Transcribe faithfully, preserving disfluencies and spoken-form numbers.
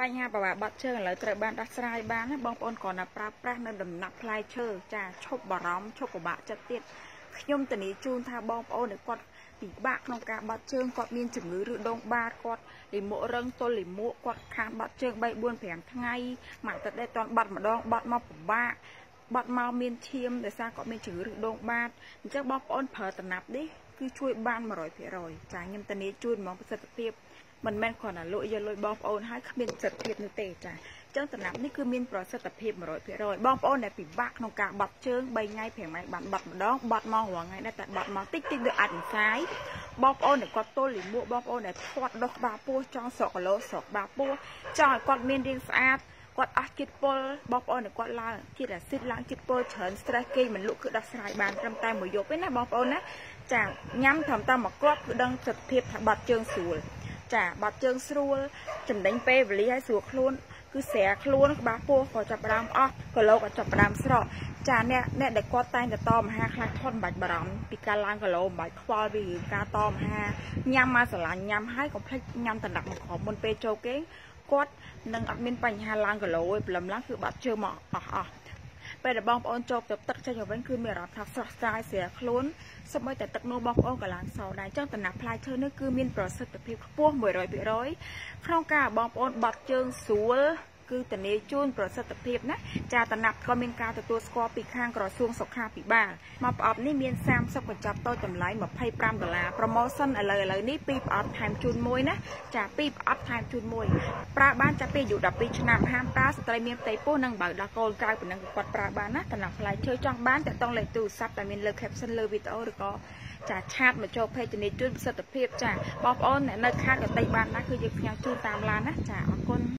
បញ្ហាប្រវត្តិបတ်ជើងឥឡូវត្រូវបានដោះស្រាយបានណាបងប្អូនគ្រាន់តែប្រើប្រាស់នៅដំណាក់ផ្លែឈើចាឈប់បារម្ភឈប់ពិបាកចិត្តទៀតខ្ញុំធានាជូនថាបងប្អូនដែលគាត់ពិបាកក្នុងការបាត់ជើងគាត់មានជំងឺឬដងបាតគាត់លិមួករឹងទល់លិមួកគាត់ខានបាត់ជើងបីបួនប្រាំថ្ងៃមួយទឹកដែរតន់បាត់ម្ដងបាត់មកពិបាកបាត់មកមានឈាមដោយសារគាត់មានជំងឺឬដងបាតអញ្ចឹងបងប្អូនប្រើតំណាប់នេះគឺជួយបាន một trăm phần trăm ចាខ្ញុំធានាជូនហ្មងប្រសិទ្ធភាពមិនមែនគ្រាន់តែលក់យកលុយបងប្អូនហើយគ្មានប្រសិទ្ធភាពនោះទេចាអញ្ចឹងតំណាប់នេះគឺមានប្រសិទ្ធភាព một trăm phần trăm បងប្អូនដែលពិបាកក្នុងការបាត់ជើងបីថ្ងៃប្រាំថ្ងៃបានបាត់ម្ដងបាត់មករាល់ថ្ងៃដែរតែបាត់មកតិចតិចដូចអាចផ្សាយបងប្អូនដែលគាត់ទល់លិមួកបងប្អូនដែលធាត់ដុសក្បាលពោះចង់ស្រកគីឡូស្រកក្បាលពោះចង់ឲ្យគាត់មានរាងស្អាតគាត់អស់ជាតិពុលបងប្អូនដែលគាត់ឡើងជាតិអាស៊ីតឡើងជាតិពុលច្រើន stress គេមិនលក់គឺដោះស្រាយបានត្រឹមតែមួយយប់ទេណាបងប្អូនណាចាញ៉ាំត្រឹមតែមួយគ្រាប់គឺដឹងសិទ្ធភាពថាបាត់ជើងស្រួលចាបាត់ជើងស្រួលចំណេញពេលវេលាឲ្យស្រួលខ្លួនគឺស្រាខ្លួនក្បាលពោះក៏ចាប់ផ្ដើមអស់គីឡូក៏ចាប់ផ្ដើមស្រកចាអ្នកអ្នកដែលគាត់តែងតែតមហាខ្លាចធន់មិនបាច់បារម្ភពីការឡើងគីឡូមិនបាច់ខ្វល់ពីការតមហាញ៉ាំមកស្រឡាញ់ញ៉ាំហើយកុំភ្លេចញ៉ាំតំណាក់មកក្រោមមុនពេលចូលគេគាត់នឹងអត់មានបញ្ហាឡើងគីឡូឯព្រលឹមឡើងគឺបាត់ជើងមកអស់អស់ពេលដែលបងប្អូនចូលទៅទឹកចេញទៅវិញគឺមានអារម្មណ៍ថាស្រស់ស្រាយស្រាលខ្លួនសូម្បីតែទឹកនោះបងប្អូនក៏ឡើងសោដែរអញ្ចឹងតំណាក់ផ្លែឈើនេះគឺមានប្រសិទ្ធភាពខ្ពស់ một trăm phần trăm ក្នុងការបងប្អូនបាត់ជើងស្រួលគឺធានាជូនប្រសិទ្ធភាពណាចាតំណាប់ក៏មានការទទួលស្គាល់ពីខាងក្រសួងសុខាភិបាលមកប្រអប់នេះមានសាមសិបកញ្ចប់តូចតម្លៃยี่สิบห้าដុល្លារ promotion ឥឡូវឥឡូវនេះពីរប្រអប់ថែមជូនមួយណាចាពីរប្រអប់ថែមជូនមួយប្រើបានចាប់ពីអាយុដប់ពីរឆ្នាំហាមប្រើស្ត្រីមានផ្ទៃពោះនិងបើដល់កូនក្រៅប៉ុណ្ណឹងគាត់ប្រើបានណាតំណាប់ផ្លែឈើចង់បានតែต้องលេខទូរស័ព្ទដែលមានលើ caption លើវីដេអូឬក៏ចាឆាតមកចូល page ជំនាញជូនប្រសិទ្ធភាពចាបងប្អូនអ្នកនៅខាងកន្ទៃបានណាគឺយើងផ្ញើជូនតាមឡានណាចាអរគុណ